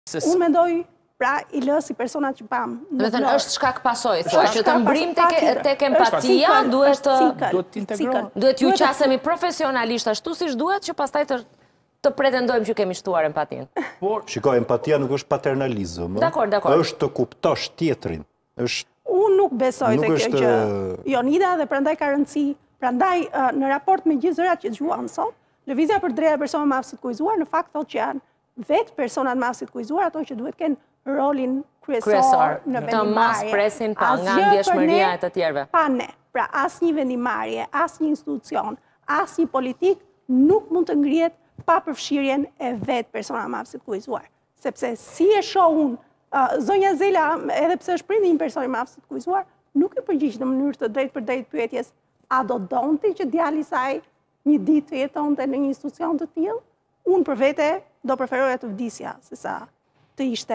Unë mendoj, pra i lë si personat që pam. Do të thënë është shkak pasoj, thua, që të mbrim tek empatia, duhet ju qasemi profesionalisht ashtu siç duhet, që pastaj të pretendojmë që kemi shtuar empatin. Shiko, empatia nuk është paternalizëm. Dakor. Është të kuptosh tjetrin. Unë nuk besoj të kjo që Jonida dhe prandaj ka rëndësi, prandaj në raport me gjithë zërat që dëgjuam sot, lëvizja për drejtat e personave me aftësi të kufizuar në fakt thotë që janë vetë personat me aftësi të kufizuar ato që duhet kenë rolin kryesor në vendimarrje. Të mos presin pa nga ndjeshmëria e të tjerëve. Pa ne. Pra asnjë vendimarrje, asnjë institucion, asnjë politik nuk mund të ngrihet pa përfshirjen e vetë personave me aftësi të kufizuar. Sepse si e shoh unë, zonja Zela, edhe pse është prindi një personi me aftësi të kufizuar, nuk e përgjigj në mënyrë të drejtë për drejtë pyetjes a do donte që djali i saj një ditë të jetonte në një institucion të tillë. Unë për vete do preferoja të vdisja sesa të ishte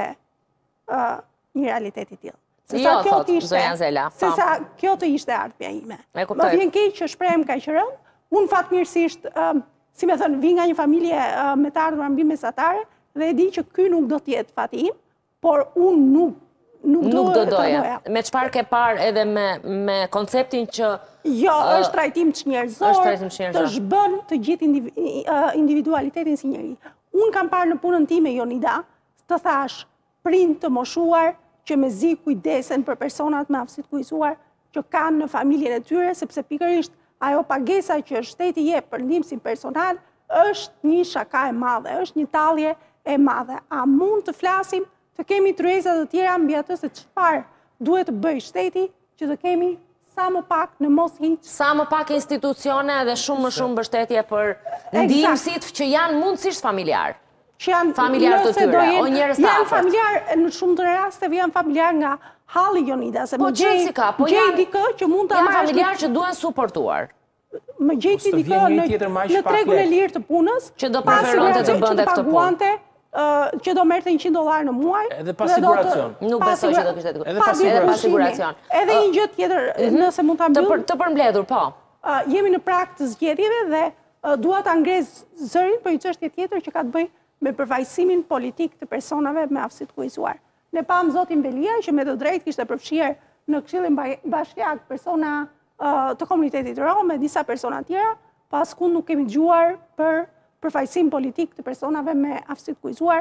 një realitet i tillë. Jo, thot zonja Zela. Sesa kjo të ishte ardhmja ime. Më vjen keq që shprehem kaq rënd. Unë fatmirësisht, si më thënë, vi nga një familje me të ardhurë mbi mesatare dhe e di që ky nuk do të jetë fati im, por unë nuk do doja. Me çfarë ke parë edhe me konceptin që... Jo, është trajtim çnjerëzor, të zhbën të gjithë individualitetin si njeri. Unë kam parë në punën time, Jonida, të thash, prind të moshuar që mezi kujdesen për personat me aftësi të kufizuar që kanë në familjen e tyre, sepse pikërisht ajo pagesa që shteti jep për ndihmësin personal është një shaka e madhe, është një tallje e madhe. A mund të flasim të kemi tryeza të tjera mbi atë se çfarë duhet të bëjë shteti që të kemi sa më pak në mos hiq. Sa më pak institucione dhe shumë më shumë mbështetje për ndihmësit që janë mundësisht familjar. Që janë familjar të tyre, o njerëz të afërt. Janë familjar, në shumë të rasteve janë familjar nga halli, Jonida, se më gjej dikë që mund ta marrësh. Janë familjar që duhen suportuar. Më gjej dikë në tregun e lirë të punës, që do preferonte të bënte këtë punë. Që do merrte $100 në muaj. Edhe pa siguracion. Nuk besoj që do kishte të edhe pa siguracion. Edhe një gjë tjetër, nëse mund ta mbyll. Të përmbledhur, po. Jemi në prag të zgjedhjeve dhe dua ta ngres zërin për një çështje tjetër që ka të bëjë me përfaqësimin politik të personave me aftësi të kufizuar. Ne pam zotin Belia që me të drejtë kishte përfshirë në Këshillin Bashkiak persona të komunitetit rom me disa persona tjera, paskund nuk kemi dëgjuar për përfaqësim politik të personave me aftësi të kufizuar